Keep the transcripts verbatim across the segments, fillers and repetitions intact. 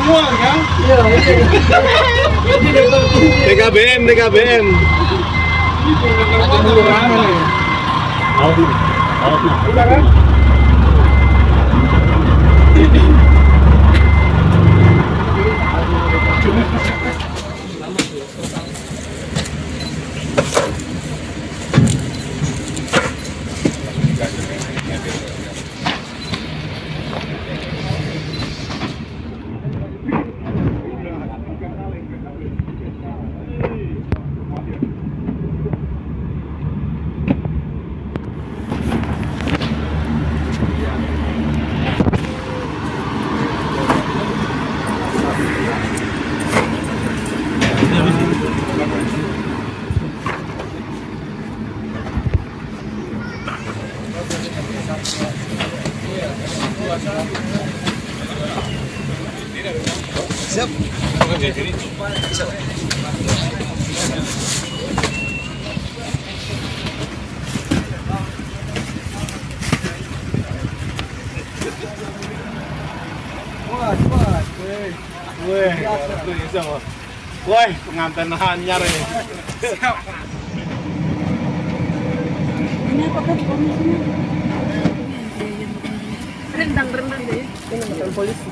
semua kan? Iya, T K B M, T K B M. Udah kan? Siap. Wah, cepat. Weh. Weh, Woi, pengantin anyar ya. Siap. Ini apa kan komisinya? Rendang-rendang deh. Ini bukan polisi.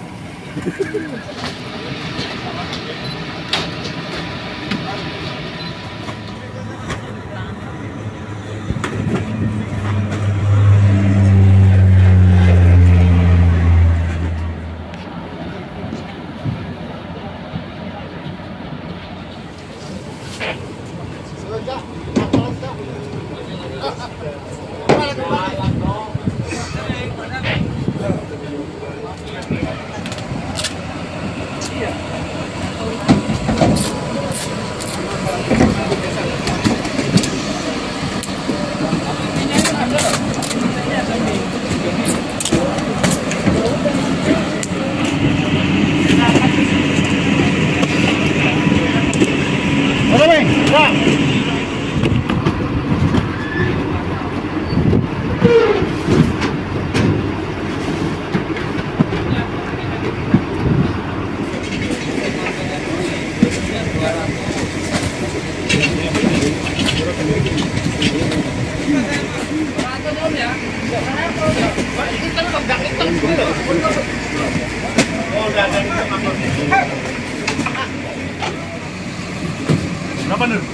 Berapa Nur?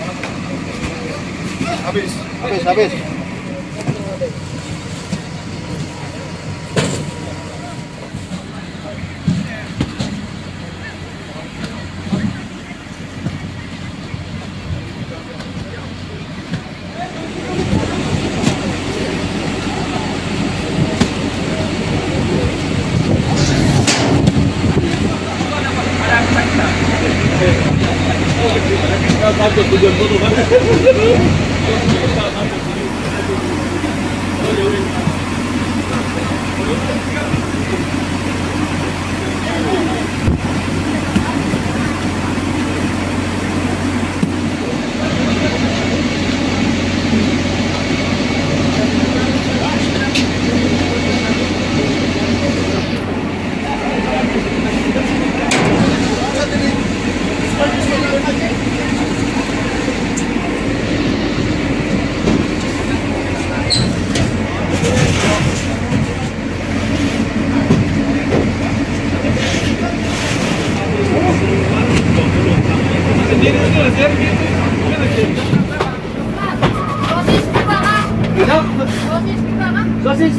Habis, habis, habis. Sampai tujuan foto kan? Sosis,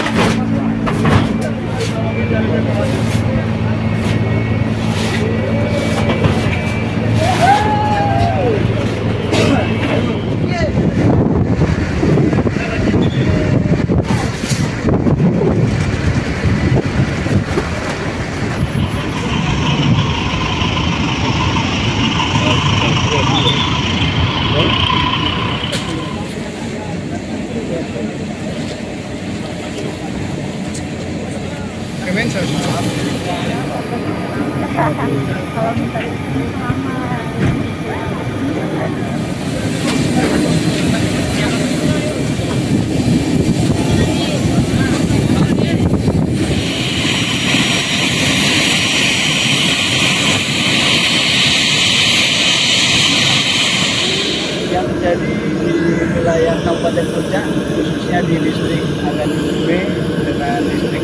Kalau minta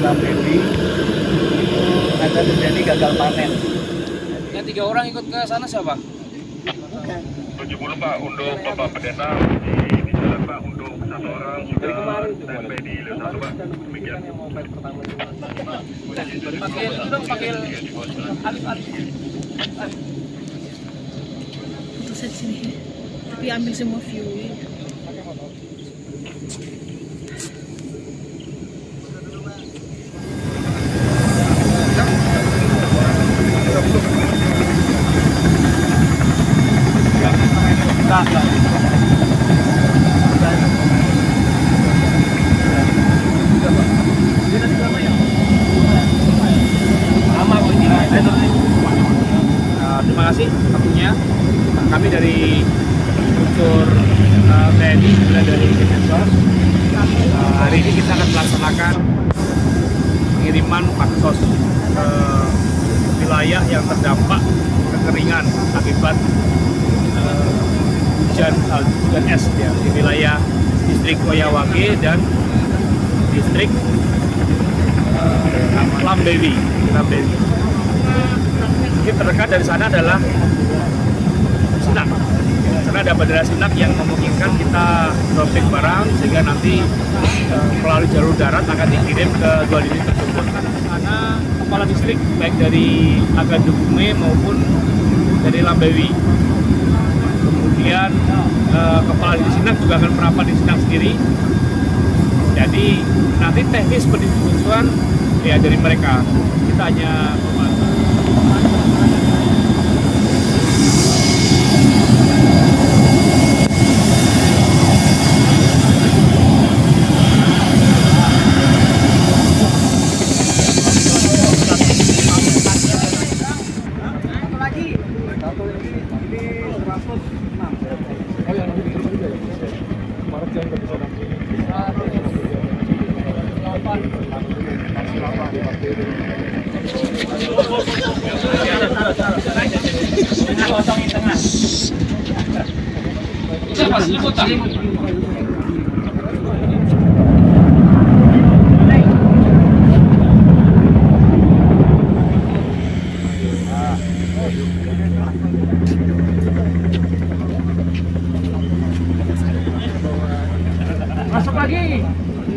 Lambewi itu ada terjadi gagal panen. Yang tiga orang ikut ke sana siapa? tujuh puluh Pak untuk Bapak Pendeta di jalan Pak, untuk satu orang sudah standby di Leo satu Pak. Demikian. Pakai dong, pakai alif alif. Foto saya di sini. Tapi ambil semua view. Terima kasih waktunya. Kami dari unsur uh, T N I dan dari Kemensos, uh, hari ini kita akan melaksanakan pengiriman baksos ke wilayah yang terdampak kekeringan akibat uh, hujan uh, hujan es ya, di wilayah distrik Oyawage dan distrik uh, Lambewi. Lambewi. Mungkin terdekat dari sana adalah Sinak. Karena ada bandara Sinak yang memungkinkan kita dropping barang sehingga nanti uh, melalui jalur darat akan dikirim ke dua titik tersebut. Karena kepala distrik baik dari Agadugume maupun dari Lambewi. Kemudian uh, kepala di Sinak juga akan merapat di Sinak sendiri. Jadi nanti teknis pendistribusian ya dari mereka. Kita hanya membantu. Siapa sih kota? Masuk lagi.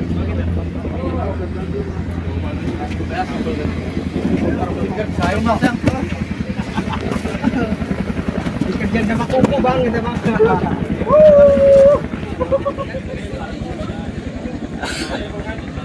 Saya masang. Dikerjain sama kuku bang, gitu bang.